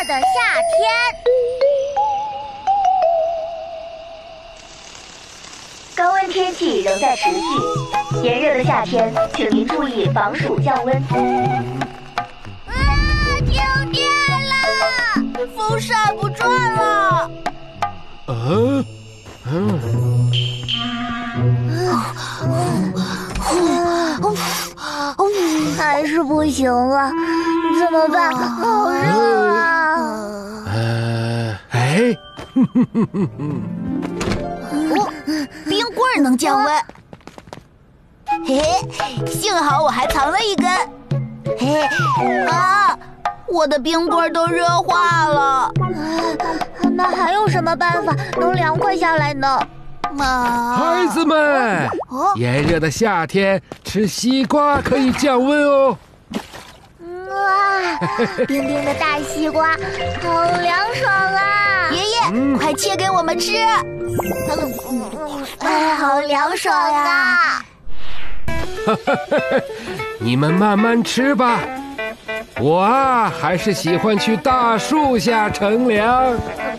的夏天。高温天气仍在持续，炎热的夏天，请您注意防暑降温。 停电了，风扇不转了。 还是不行了，怎么办？好热啊！ 冰棍能降温。嘿嘿，幸好我还藏了一根。嘿啊，我的冰棍都热化了。 那还有什么办法能凉快下来呢？ 孩子们，炎热的夏天吃西瓜可以降温哦。 哇，冰冰的大西瓜，好凉爽啊！ 爷爷，快切给我们吃。 好凉爽啊！ 你们慢慢吃吧。我还是喜欢去大树下乘凉。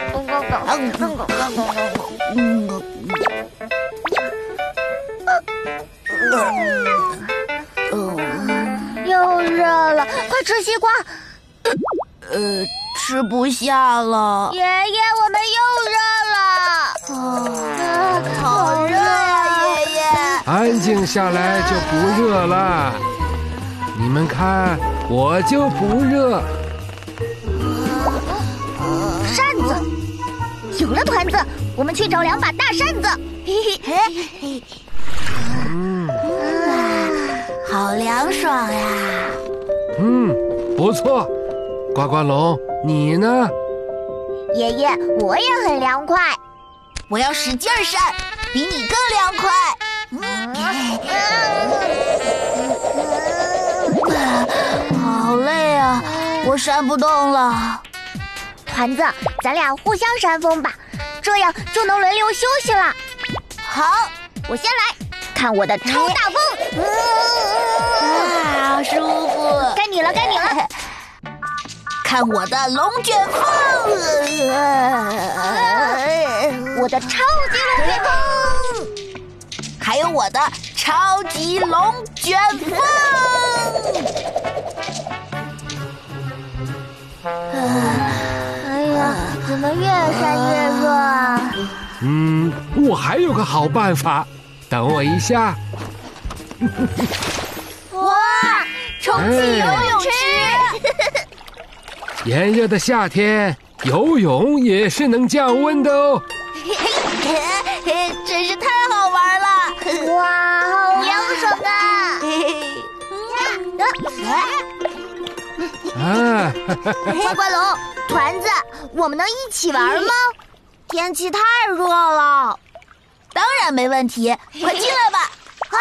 又热了，快吃西瓜！ 吃不下了。 爷爷，我们又热了。 好热呀，爷爷！ 安静下来就不热了。你们看，我就不热。 扇子，有了，团子，我们去找2把大扇子。 好凉爽呀！ 不错。呱呱龙，你呢？ 爷爷，我也很凉快。 我要使劲扇，比你更凉快。好累啊，我扇不动了。 团子，咱俩互相扇风吧，这样就能轮流休息了。 好， 我先来，看我的超大风！ 舒服。 该你了，该你了。 看我的龙卷风！ 我的超级龙卷风！ 还有我的超级龙卷风！ 哎呀，怎么越扇越热啊？ 我还有个好办法，等我一下。 哇，充气游泳池！ 炎热的夏天，游泳也是能降温的哦。 真是太好玩了！ 哇，好凉爽啊！呱呱龙，团子，我们能一起玩吗？天气太热了。 当然没问题，快进来吧！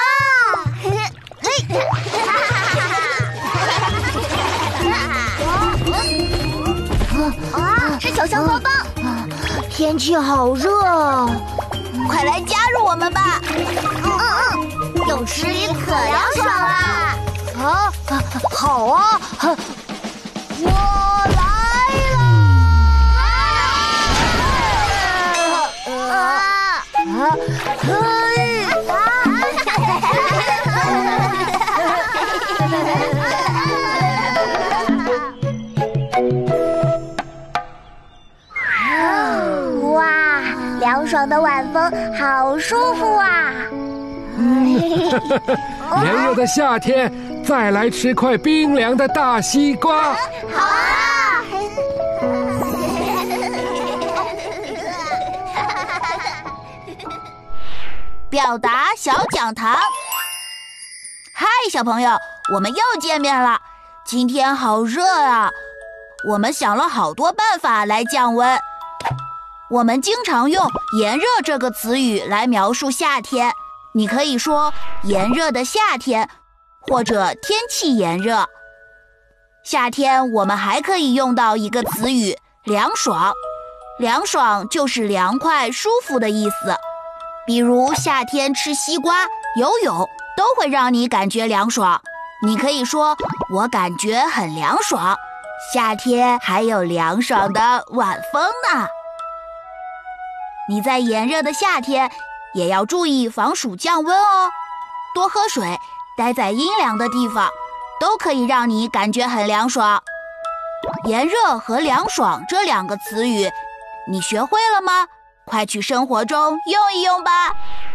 是小象包包。天气好热， 快来加入我们吧！ 泳池里可凉爽啦！好啊！我来哇，凉爽的晚风，好舒服啊！ 炎热的夏天，再来吃块冰凉的大西瓜。 好啊！ 表达小讲堂。嗨，小朋友，我们又见面了。今天好热啊！我们想了好多办法来降温。我们经常用“炎热”这个词语来描述夏天。你可以说炎热的夏天，或者天气炎热。夏天我们还可以用到一个词语“凉爽”，凉爽就是凉快、舒服的意思。比如夏天吃西瓜、游泳都会让你感觉凉爽。你可以说我感觉很凉爽， 夏天还有凉爽的晚风呢。你在炎热的夏天也要注意防暑降温哦，多喝水，待在阴凉的地方，都可以让你感觉很凉爽。炎热和凉爽这2个词语，你学会了吗？快去生活中用一用吧。